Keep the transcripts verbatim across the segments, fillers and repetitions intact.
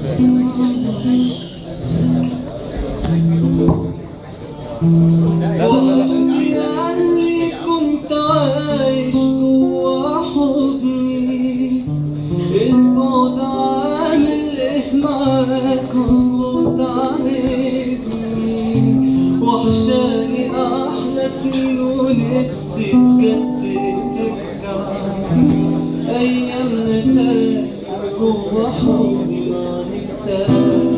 وحشني عني كنت عايش جوا حضني، البعد عامل ايه معاك اصله تعبني، وحشاني احلى سنين ونفسي بجد ترجع ايامنا تاني جوا حضني تاني.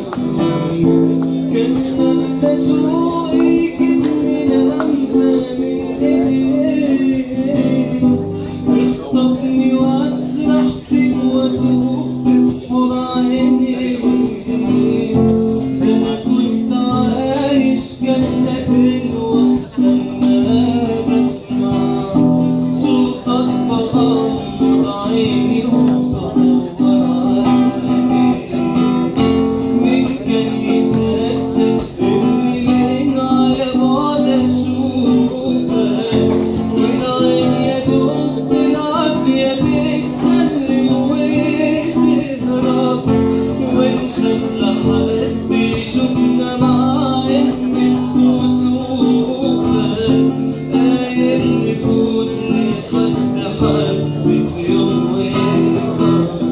كان لما شوقي كني لمسة من ايديك تخطفني واسرح فيك واتوه في بحور عينيك، ده انا كنت عايش جنة الوقت لما بسمع صوتك بغمض عيني وبدور عليك. مين كان يصدق اني من على بعد اشوفك، والعين يا دوب بالعافية بتسلم وتهرب، ونخاف لحد يشوفنا مع انك بتوصفك، قايل لكل حد حد في يوم ويهرب.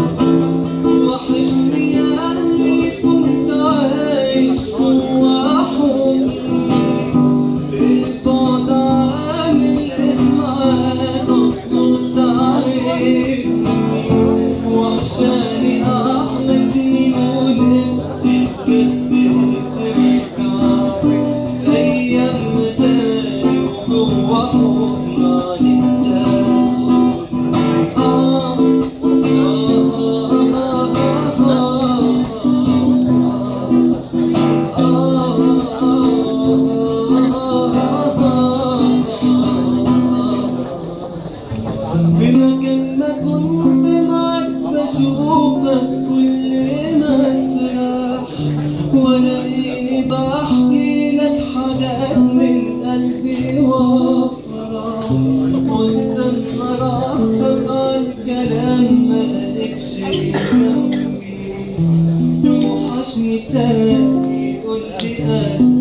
وحشني اللي كنت عايش جوا حضني، البعد عامل ايه معاك اصله تعبني، وحشاني احلى سنين ونفسي بجد ترجع ايامنا تاني وجوا حضني تاني. آه في مكان ما كنت معاك بشوفك كل ما اسرح، والاقيني بحكي لك حاجات من قلبي وافرح، واستنى ردك عالكلام مالكش ذنبي، توحشني تاني قولي قلبي